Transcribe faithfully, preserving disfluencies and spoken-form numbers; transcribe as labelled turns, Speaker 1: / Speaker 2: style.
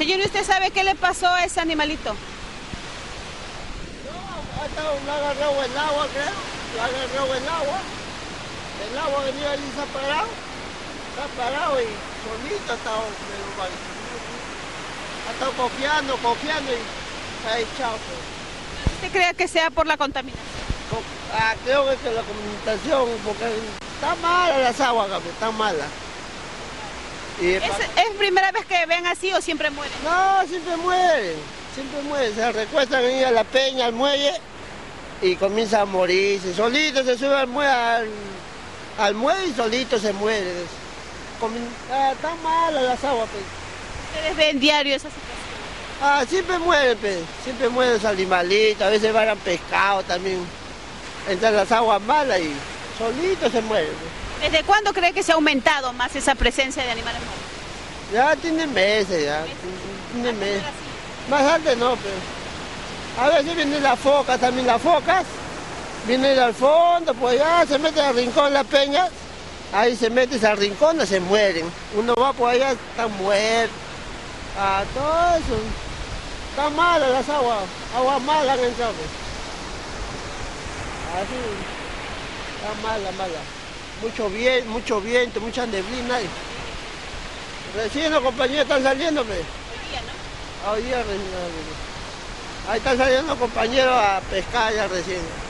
Speaker 1: Señor, ¿y usted sabe qué le pasó a ese animalito?
Speaker 2: No, ha estado, lo ha agarrado el agua, creo. Lo ha agarrado el agua. El agua venía ahí, se ha parado. Se ha parado y solito ha estado, ha estado cojeando, cojeando y se ha echado. Pues.
Speaker 1: ¿Usted cree que sea por la contaminación?
Speaker 2: Ah, creo que es la comunicación, porque está mala las aguas, Gaby, está mala. Y
Speaker 1: ¿Es, ¿Es primera vez que ven así o siempre mueren?
Speaker 2: No, siempre mueren, siempre mueren. Se recuestan ahí a la peña, al muelle, y comienzan a morirse. Solito se sube al muelle, al, al muelle y solito se muere. Comin... Ah, está mala las aguas, pues.
Speaker 1: ¿Ustedes ven diario esa situación?
Speaker 2: Ah, siempre mueren, pues. Siempre mueren los animalitos, a veces van pescado también. Entran las aguas malas y solito se mueren. Pues.
Speaker 1: ¿Desde cuándo cree que se ha aumentado más esa presencia de animales muertos?
Speaker 2: Ya tiene meses, ya.
Speaker 1: ¿Meses?
Speaker 2: Tiene meses. Más antes no, pero. A veces vienen las focas, también las focas. Vienen al fondo, pues ya se meten al rincón las peñas. Ahí se meten al rincón y se mueren. Uno va por allá, están muertos. Ah, todo eso. Está mala las aguas. Aguas malas han entrado. Pues. Así. Está mala, mala. Mucho viento, mucho viento, mucha neblina. Recién los compañeros están saliendo, pues.
Speaker 1: Hoy día, ¿no?
Speaker 2: Hoy día recién. Ahí están saliendo los compañeros a pescar ya recién.